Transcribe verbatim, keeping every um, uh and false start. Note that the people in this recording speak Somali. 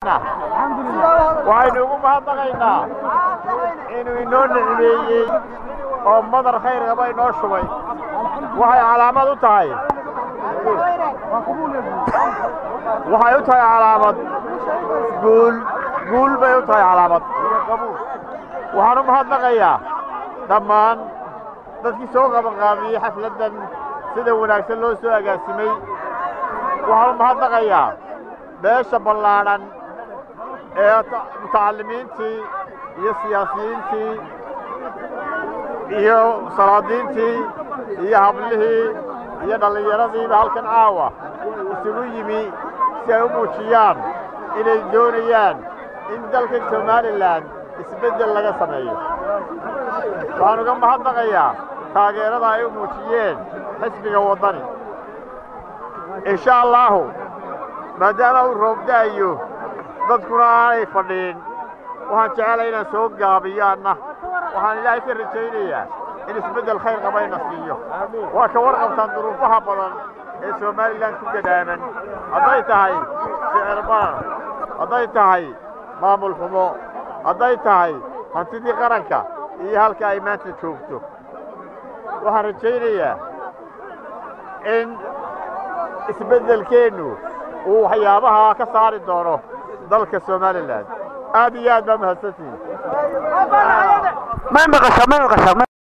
وعين يقوم هذا إنه ينون عليه أو مدر خير غباي نوشوي وهي علامة تاي وهي تاي علامة قول قول بيو تاي علامة وهنم هذا غيا دمان dadkii soo qaban qaabiyay xafladan sida wanaagsan loo soo agaasimay waxaan mahadnaqayaa beesha ballaaran ee mutacallimiintii iyo siyaasiyiintii iyo salaadiintii iyo hablihii iyo dhallinyaradii halkan caawa isugu yimi si ay u muujiyaan inay doonayaan in dalka Soomaaliland isbeddel laga sameeyo waxaan uga mahadnaqayaa taageerada ay u muujiyeen xisbiga wadani insha Allah maadaama uu roob daayo dadkuna ay fadhiin waxaan jecelahay inaan soo gaabiyaana waxaan ilaahay ka rajaynayaa in isbeddel khayr qabayna siiyo waa ka warqabtaan duruufaha badan ee Soomaaliland ku gadaaman hadday tahay sicir barar hadday tahay maamul xumo hadday tahay hantidii qaranka iyo halka ay maanta joogto waxaan rajaynayaa in isbeddelkeenu uu waxyaabaha ka saari doono dalka Soomaaliland aad iyo aad baa mahadsantihiin ما مقشة ما مقشة